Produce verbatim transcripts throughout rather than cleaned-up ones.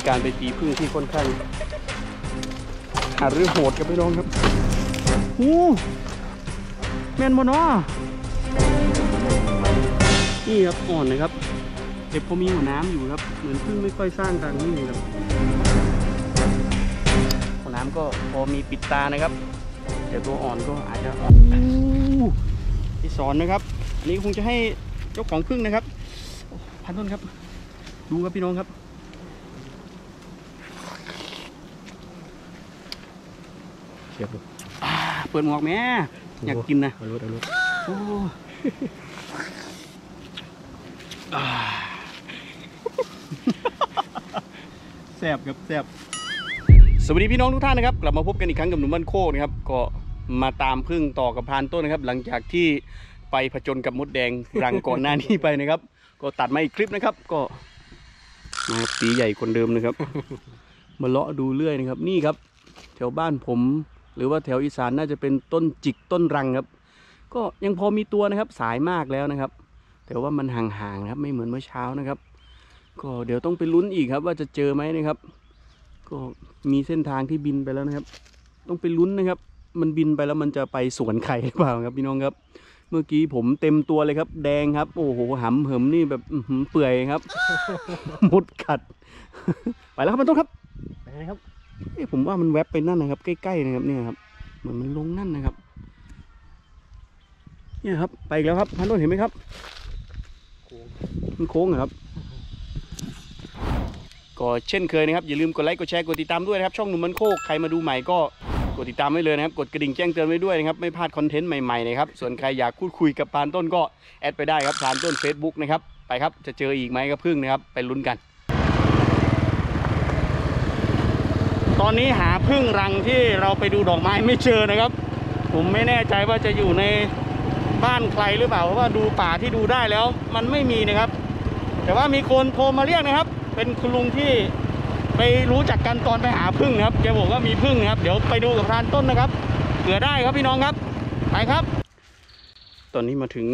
การไปตีพึ่งที่ค่อนข้างหาเรื่องโหดกับพี่น้องครับโอ้แม่นบ่เนาะนี่ครับอ่อนนะครับเด็กพอมีหัวน้ำอยู่ครับเหมือนพึ่งไม่ค่อยสร้างรังนี่ครับหัวน้ำก็พอมีปิดตานะครับแต่ตัวอ่อนก็อาจจะที่สอนนะครับอันนี้คงจะให้เจ้าของพึ่งนะครับพันต้นครับดูครับพี่น้องครับเชียบดูเปิดหมวกแม่อยากกินนะเอาลุ้นเอาลุ้นโอ้แซ่บครับแซ่บสวัสดีพี่น้องทุกท่านนะครับกลับมาพบกันอีกครั้งกับหนุ่มบ้านโคกนะครับก็มาตามพึ่งต่อกับพานต้นนะครับหลังจากที่ไปผจญกับมดแดงรังก่อนหน้านี้ไปนะครับก็ตัดมาอีกคลิปนะครับก็มาตีใหญ่คนเดิมนะครับมาเลาะดูเรื่อยนะครับนี่ครับแถวบ้านผมหรือว่าแถวอีสานน่าจะเป็นต้นจิกต้นรังครับก็ยังพอมีตัวนะครับสายมากแล้วนะครับแต่ว่ามันห่างๆนะครับไม่เหมือนเมื่อเช้านะครับก็เดี๋ยวต้องไปลุ้นอีกครับว่าจะเจอไหมนะครับก็มีเส้นทางที่บินไปแล้วนะครับต้องไปลุ้นนะครับมันบินไปแล้วมันจะไปสวนไข่หรือเปล่าครับพี่น้องครับเมื่อกี้ผมเต็มตัวเลยครับแดงครับโอ้โหหำเหิมนี่แบบเปื่อยครับมดกัดไปแล้วครับมันต้องครับไปไหนครับเอ้ผมว่ามันแวบไปนั่นนะครับใกล้ๆนะครับเนี่ยครับเหมือนมันลงนั่นนะครับเนี่ยครับไปอีกแล้วครับพันต้นเห็นไหมครับมันโค้งครับก็เช่นเคยนะครับอย่าลืมกดไลค์กดแชร์กดติดตามด้วยนะครับช่องหนุ่มมันโคกใครมาดูใหม่ก็กดติดตามไว้เลยนะครับกดกระดิ่งแจ้งเตือนไว้ด้วยนะครับไม่พลาดคอนเทนต์ใหม่ๆนะครับส่วนใครอยากพูดคุยกับพานต้นก็แอดไปได้ครับพานต้น Facebook นะครับไปครับจะเจออีกไหมกับพึ่งนะครับไปลุ้นกันตอนนี้หาพึ่งรังที่เราไปดูดอกไม้ไม่เจอนะครับผมไม่แน่ใจว่าจะอยู่ในบ้านใครหรือเปล่าเพราะว่าดูป่าที่ดูได้แล้วมันไม่มีนะครับแต่ว่ามีคนโทรมาเรียกนะครับเป็นคุณลุงที่ไปรู้จักกันตอนไปหาพึ่งครับแกบอกว่ามีพึ่งครับเดี๋ยวไปดูกับพานต้นนะครับเผื่อได้ครับพี่น้องครับไปครับตอนนี้มาถึง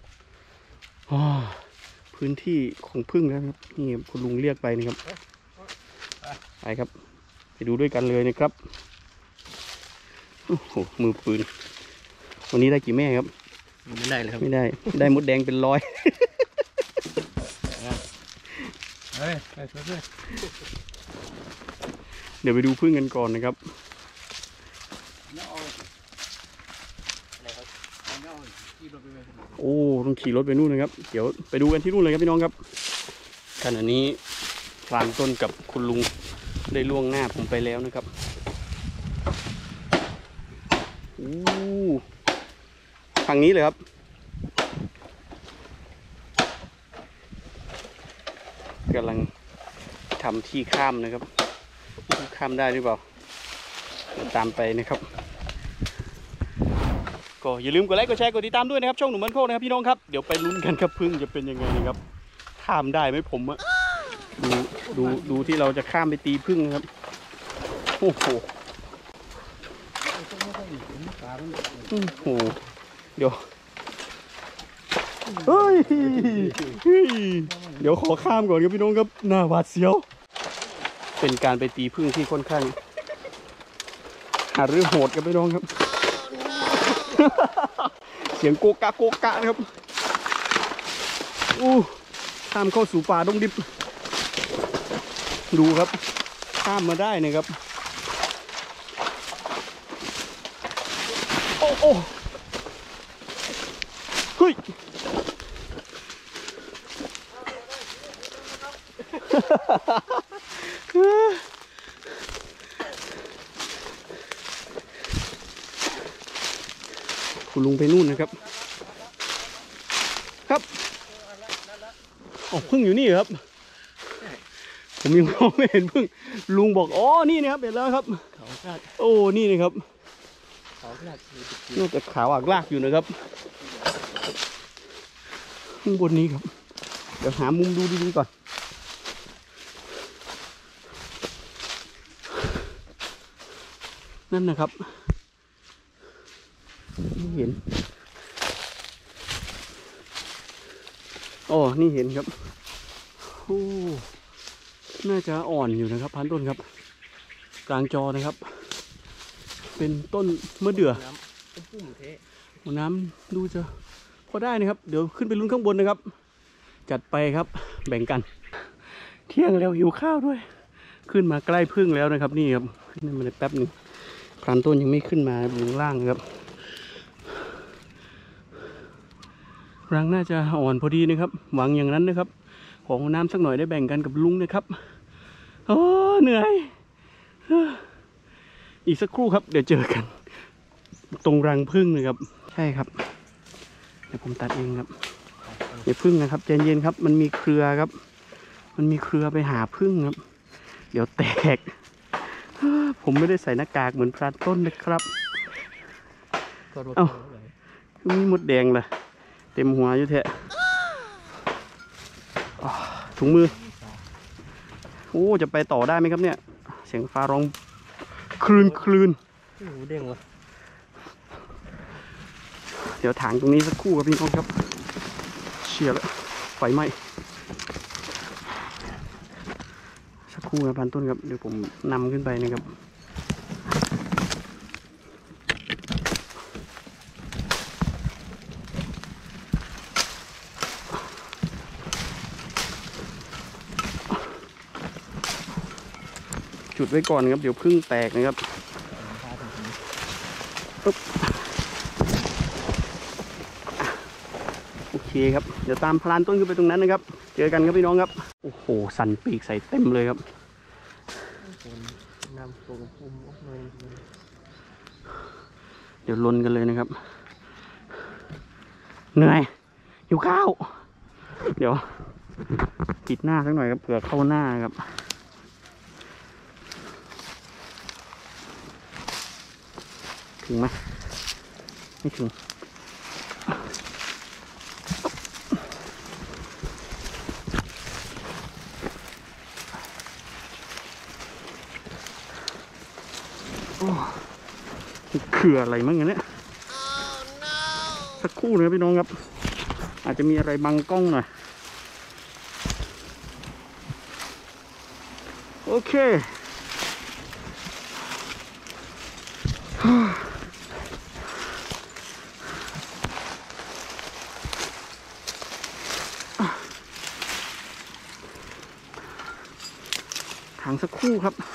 พื้นที่ของพึ่งแล้วครับนี่คุณลุงเรียกไปนะครับไปครับไปดูด้วยกันเลยนะครับโอ้โหมือปืนวันนี้ได้กี่แม่ครับไม่ได้เลยครับไม่ได้ได้มดแดงเป็นร้อยเดี๋ยวไปดูพึ่งกันก่อนนะครับโอ้ต้องขี่รถไปนู่นนะครับเดี๋ยวไปดูกันที่นู่นเลยครับพี่น้องครับขณะนี้พลานต้นกับคุณลุงได้ล่วงหน้าผมไปแล้วนะครับโอ้ทางนี้เลยครับกำลังทำที่ข้ามนะครับข้ามได้หรือเปล่าตามไปนะครับก็อย่าลืมกดไลค์กดแชร์กดติดตามด้วยนะครับช่องหนุ่มบ้านโคกนะครับพี่น้องครับเดี๋ยวไปลุ้นกันครับพึ่งจะเป็นยังไงนะครับข้ามได้ไหมผมอะดูดูดูที่เราจะข้ามไปตีพึ่งนะครับโอ้โหโอ้โหเดี๋ยวเฮ้ยเดี๋ยวขอข้ามก่อนครับพี่น้องครับหน้าหวาดเสียวเป็นการไปตีพึ่งที่ค่อนข้างหาเรื่องโหดครับพี่น้องครับเสียงโกกะโกกะนะครับอู้ข้ามเข้าสู่ป่าดงดิบดูครับข้ามมาได้นะครับโอ้โอ้เฮ้ยคุณลุงไปนู่นนะครับครับอ๋อพึ่งอยู่นี่ครับผมยังมองไม่เห็นพึ่งลุงบอกอ๋อนี่นะครับเห็นแล้วครับโอ้นี่นะครับน่าจะขาวอักลากอยู่นะครับข้างบนนี้ครับเดี๋ยวหามุมดูดีๆก่อนนั่นนะครับไม่เห็นอ๋อนี่เห็นครับโอ้น่าจะอ่อนอยู่นะครับพันต้นครับกลางจอนะครับเป็นต้นมะเดื่อหัวน้ำดูจะพอได้นะครับเดี๋ยวขึ้นไปลุ้นข้างบนนะครับจัดไปครับแบ่งกันเที่ยงแล้วหิวข้าวด้วยขึ้นมาใกล้พึ่งแล้วนะครับนี่ครับขึ้นมาในแป๊บนึงพันต้นยังไม่ขึ้นมาอยู่ล่างครับรังน่าจะอ่อนพอดีนะครับหวังอย่างนั้นนะครับของน้ำสักหน่อยได้แบ่งกันกับลุงนะครับโอ้เหนื่อยอีกสักครู่ครับเดี๋ยวเจอกันตรงรังผึ้งนะครับใช่ครับเดี๋ยวผมตัดเองครับอย่าผึ้งนะครับใจเย็นครับมันมีเครือครับมันมีเครือไปหาผึ้งครับเดี๋ยวแตกผมไม่ได้ใส่หน้ากากเหมือนพรานต้นนะครับเอ้ามีมดแดงเลยเต็มหัวอยู่แท้ถุงมือโอ้จะไปต่อได้ไหมครับเนี่ยเสียงฟ้าร้องคลื่นคลื่นเด้งวะเดี๋ยวถางตรงนี้สักครู่ครับพี่น้องครับเชียร์แล้วไฟไหม้สักครู่นะพันต้นครับเดี๋ยวผมนำขึ้นไปนะครับจุดไว้ก่อนครับเดี๋ยวพึ่งแตกนะครับปึ๊บโอเคครับเดี๋ยวตามพลานต้นขึ้นไปตรงนั้นนะครับเจอกันครับพี่น้องครับโอ้โหสันปีกใส่เต็มเลยครับเดี๋ยวลนกันเลยนะครับเหนื่อยหิวข้าวเดี๋ยวปิดหน้าสักหน่อยครับเผื่อเข้าหน้าครับถึงไหมไม่ถึงคืออะไรมั่งเนี่ยสักครู่นะครับพี่น้องครับอาจจะมีอะไรบังกล้องหน่อยโอเคถางสักครู่ครับ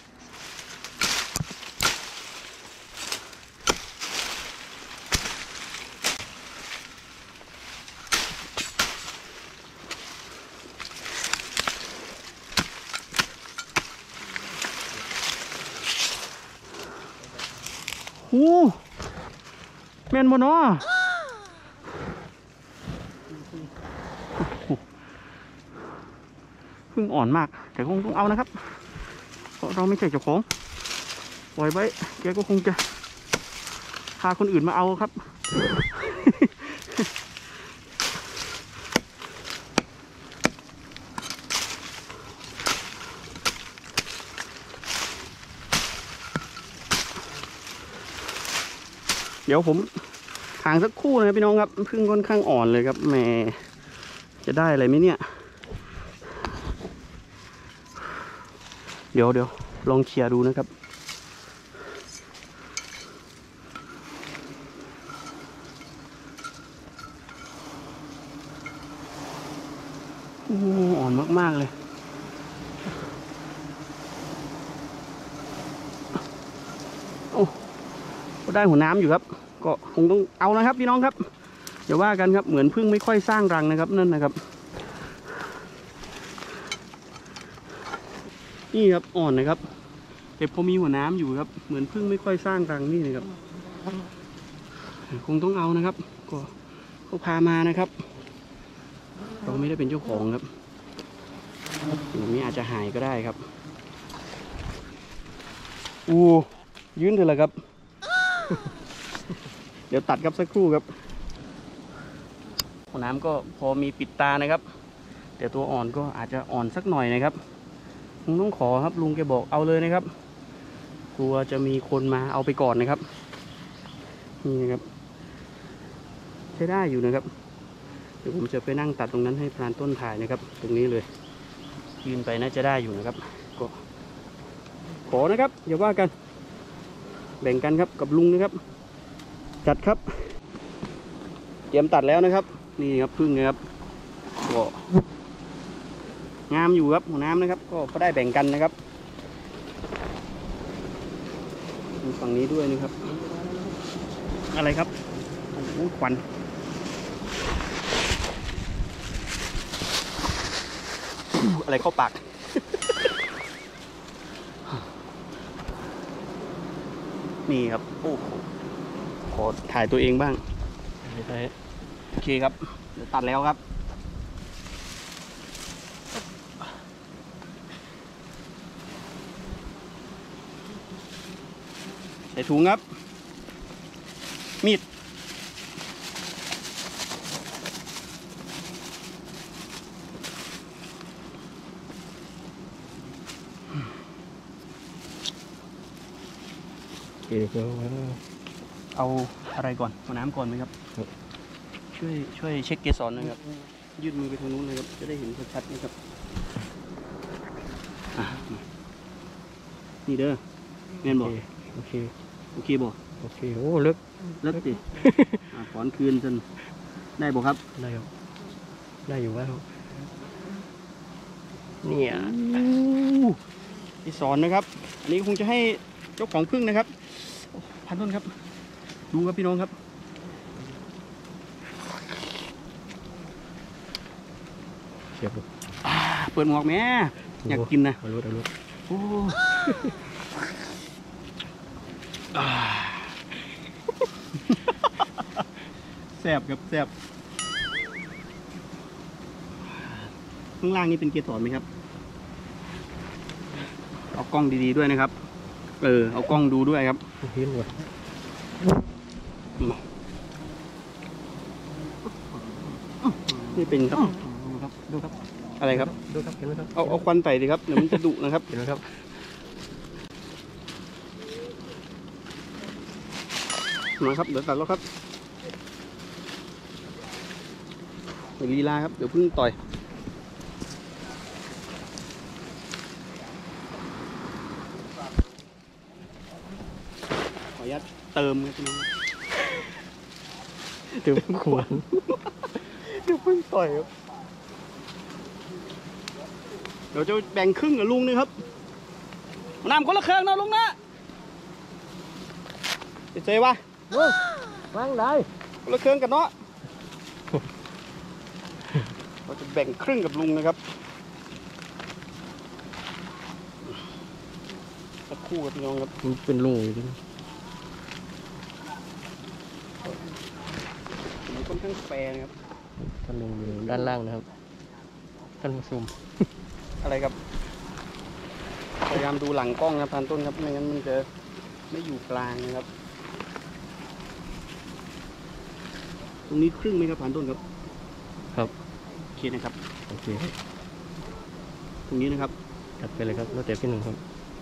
โอ้แม่นบ่เนาะเพิ่งอ่อนมากแต่คงต้องเอานะครับเพราะเราไม่ใช่เจ้าของปล่อยไว้แกก็คงจะพาคนอื่นมาเอาครับเดี๋ยวผมถางสักครู่นะพี่น้องครับพึ่งค่อนข้างอ่อนเลยครับแหมจะได้อะไรไหมเนี่ยเดี๋ยวเดี๋ยวลองเคลียร์ดูนะครับโอ้อ่อนมากๆเลยโอ้ได้หัวน้ำอยู่ครับก็คงต้องเอานะครับพี่น้องครับอย่าว่ากันครับเหมือนพึ่งไม่ค่อยสร้างรังนะครับนั่นนะครับนี่ครับอ่อนนะครับแต่พอมีหัวน้ำอยู่ครับเหมือนพึ่งไม่ค่อยสร้างรังนี่นะครับคงต้องเอานะครับก็เขาพามานะครับเราไม่ได้เป็นเจ้าของครับอย่างนี้อาจจะหายก็ได้ครับอู้ยืนเถอะละครับเดี๋ยวตัดครับสักครู่ครับหัวน้ำก็พอมีปิดตานะครับแต่ตัวอ่อนก็อาจจะอ่อนสักหน่อยนะครับคงต้องขอครับลุงแกบอกเอาเลยนะครับกลัวจะมีคนมาเอาไปก่อนนะครับนี่นะครับใช้ได้อยู่นะครับเดี๋ยวผมจะไปนั่งตัดตรงนั้นให้พรานต้นถ่ายนะครับตรงนี้เลยยืนไปน่าจะได้อยู่นะครับก็ขอนะครับอย่าว่ากันแบ่งกันครับกับลุงนะครับจัดครับเตรียมตัดแล้วนะครับนี่ครับพึ่งนะครับก็งามอยู่ครับหัวน้ำนะครับก็ได้แบ่งกันนะครับมีฝั่งนี้ด้วยนะครับอะไรครับโอ้โหควันอะไรเข้าปากนี่ครับโอ้ขอถ่ายตัวเองบ้างโอเคครับเดี๋ยวตัดแล้วครับใส่ถุงครับมีดเอาอะไรก่อนเอาน้ำก่อนไหมครับช่วยช่วยเช็คเกสรนะครับยื่นมือไปทางนู้นเลยครับจะได้เห็นชัดๆนะครับนี่เด้อแม่นบอกโอเคโอเคบอกโอเคโอ้เลิกเลิกสิถอนคืนจนได้บอกครับได้ครับได้อยู่ว่าเนี่ยเกสรนะครับอันนี้คงจะให้เจ้าของพึ่งนะครับพันต้นครับดูครับพี่น้องครับเปิดหมวกแม่อยากกินนะเอาลูกเอาลูกโอ้แซ่บครับแซ่บข้างล่างนี่เป็นเกสรไหมครับเอากล้องดีๆด้วยนะครับเออเอากล้องดูด้วยครับเห็นหมดนี่เป็นครับดูครับอะไรครับดูครับเห็นไหมครับเอาเอาควันใส่ดิครับเดี๋ยวมันจะดุนะครับเห็นไหมครับมาครับเดี๋ยวตัดแล้วครับเดี๋ยวลีลาครับเดี๋ยวพึ่งต่อยขออนุญาตเติมครับพี่น้องเดี๋ยวพึ่งขวานเดี๋ยวพึ่งต่อยครับเดี๋ยวจะแบ่งครึ่งกับลุงนะครับน้ำคนละเครื่องนะลุงนะเจ๊วะวางได้คนละเครื่องกันเนาะเราจะแบ่งครึ่งกับลุงนะครับสักคู่กับพี่น้องครับเป็นลุงจริงมันค่อนข้างแปรนะครับท่านลุงอยู่ด้านล่างนะครับท่านผู้ชมอะไรครับพยายามดูหลังกล้องครับพันต้นครับไม่งั้นมันจะไม่อยู่กลางนะครับตรงนี้ครึ่งไหมครับพันต้นครับครับโอเคนะครับโอเคตรงนี้นะครับจัดไปเลยครับแล้วแต่พี่หนึ่งครับ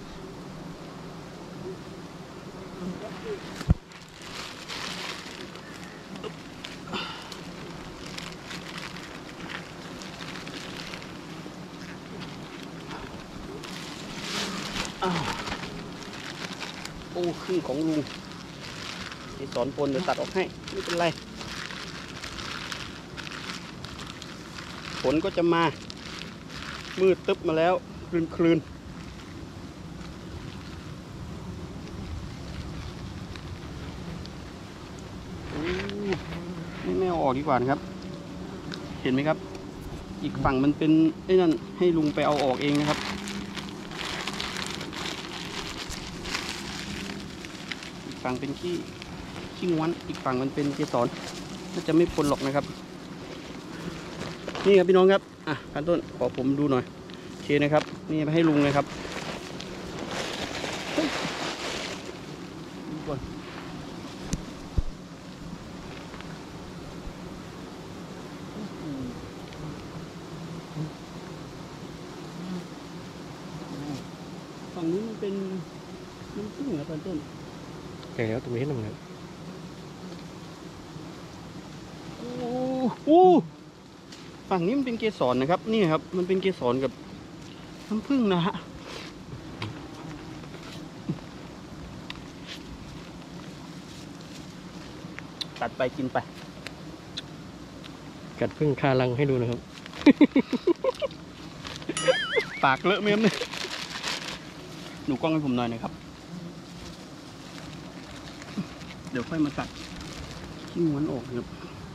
โอ้ครึ่งของลุงไอ้สอนปนเดี๋ยวตัดออกให้ไม่เป็นไรฝนก็จะมามืดตึ๊บมาแล้วคลืนคลืนไม่ไม่เอาออกดีกว่านะครับเห็นไหมครับอีกฝั่งมันเป็นไอ้นั่นให้ลุงไปเอาออกเองนะครับอีกฝั่งเป็นขี้ขี้ง้วนอีกฝั่งมันเป็นเกสรน่าจะไม่พ้นหรอกนะครับนี่ครับพี่น้องครับอ่ะขั้นต้นขอผมดูหน่อยโอเคนะครับนี่ไปให้ลุงเลยครับดูก่อนฝั่งนี้มันเป็นน้ำผึ้งครับขั้นต้นแก่แล้วตรงนี้นั่นไงโอ้โหฝั่งนี้มันเป็นเกสรนะครับนี่ครับมันเป็นเกสรกับน้ำผึ้งนะฮะตัดไปกินไปกัดผึ้งคาลังให้ดูนะครับปากเลอะเม้มเลยหนูกล้องให้ผมหน่อยนะครับเดี๋ยวค่อยมาตัดขี้ม้วนออกครับ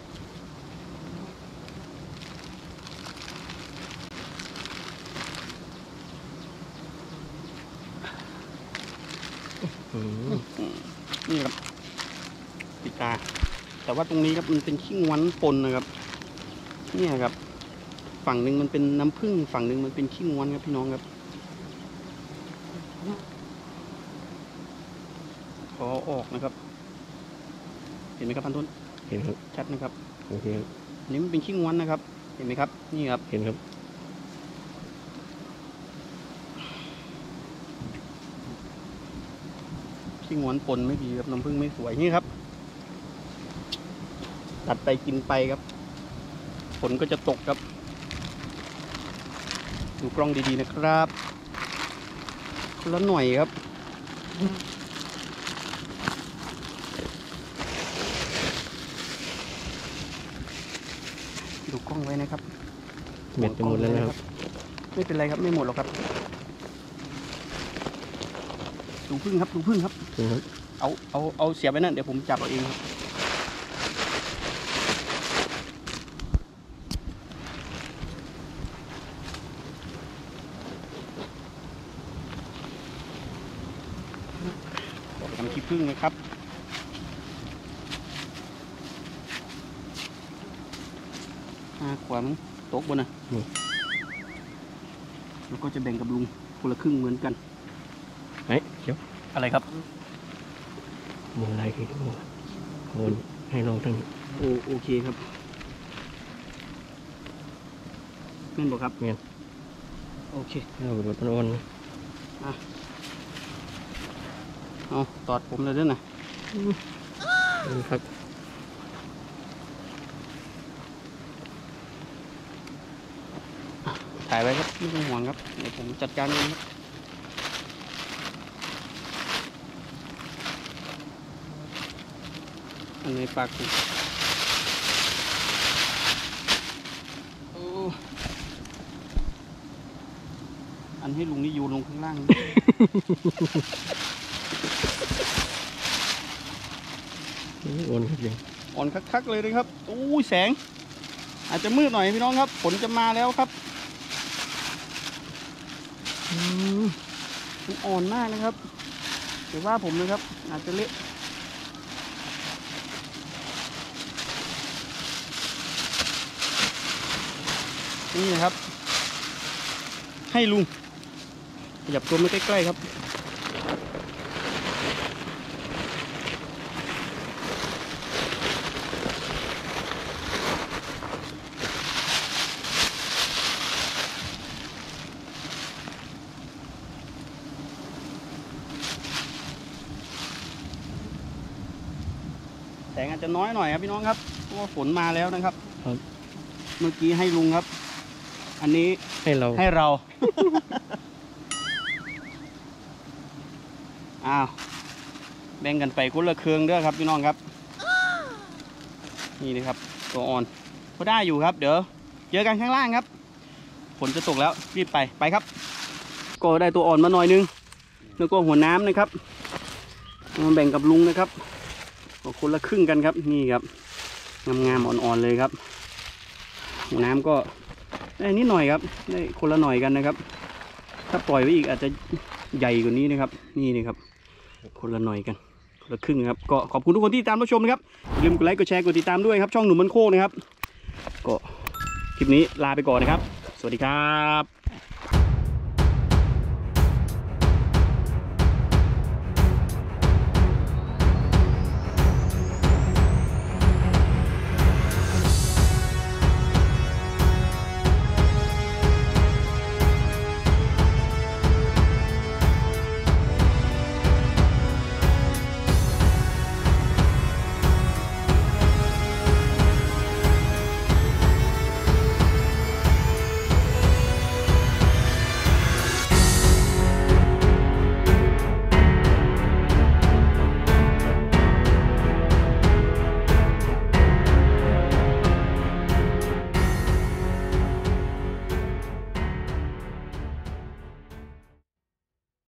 นี่ครับปิดตาแต่ว่าตรงนี้ครับมันเป็นขี้ม้วนปนนะครับเนี่ยครับฝั่งหนึ่งมันเป็นน้ำผึ้งฝั่งหนึ่งมันเป็นขี้ม้วนครับพี่น้องครับขอออกนะครับเห็นไหมครับพันต้นเห็นครับชัดนะครับโอเคครับอันนี้มันเป็นขี้ม้วนนะครับเห็นไหมครับนี่ครับเห็นครับขี้ม้วนปนไม่ดีครับน้ำผึ้งไม่สวยนี่ครับตัดไปกินไปครับฝนก็จะตกครับดูกล้องดีๆนะครับคนละหน่อยครับดูกล้องไว้นะครับเม็ดจะหมดแล้วนะครับไม่เป็นไรครับไม่หมดหรอกครับดูพึ่งครับดูพึ่งครับเอาเอาเอาเสียบไว้นั่นเดี๋ยวผมจับเอาเองครับทำขี้ผึ้งนะครับห้าขวามั้งตกบนน่ะแล้วก็จะแบ่งกับลุงคนละครึ่งเหมือนกันเฮ้ยเดี๋ยวอะไรครับมูลอะไรคือมูลมูลให้ลองทั้งโอโอเคครับเงี้ยบอกครับเงี้ยโอเคเราบดต้นอ่อนอ่ะเอาตอดผมเลยด้วยนะนี่ครับถ่ายไว้ครับไม่ต้องห่วงครับเดี๋ยวผมจัดการเองครับอันนี้ปากกูอันให้ลุงนี่โยนลงข้างล่างอ่อนครับยังอ่อนคักๆเลยนะครับอู้แสงอาจจะมืดหน่อยพี่น้องครับฝนจะมาแล้วครับมันอ่อนมากนะครับเดี๋ยวว่าผมนะครับอาจจะเละนี่นะครับให้ลุงขยับตัวมาใกล้ๆครับแสงอาจจะน้อยหน่อยครับพี่น้องครับเพราะว่าฝนมาแล้วนะครับเมื่อกี้ให้ลุงครับอันนี้ให้เราให้เรา อ้าวแบ่งกันไปคนละเครื่องเด้อครับพี่น้องครับนี่นะครับตัวอ่อนก็ได้อยู่ครับเดี๋ยวเจอกันข้างล่างครับฝนจะตกแล้วรีบไปไปครับก็ได้ตัวอ่อนมาหน่อยนึงแล้วก็หัวน้ำนะครับมาแบ่งกับลุงนะครับคนละครึ่งกันครับนี่ครับงามๆอ่อนๆเลยครับหัวน้ำก็ได้นิดหน่อยครับได้คนละหน่อยกันนะครับถ้าปล่อยไว้อีกอาจจะใหญ่กว่านี้นะครับนี่นะครับคนละหน่อยกันคนละครึ่งครับก็ขอบคุณทุกคนที่ตามรับชมนะครับอย่าลืมกดไลค์กดแชร์กดติดตามด้วยครับช่องหนุ่มมันโคกนะครับก็คลิปนี้ลาไปก่อนนะครับสวัสดีครับ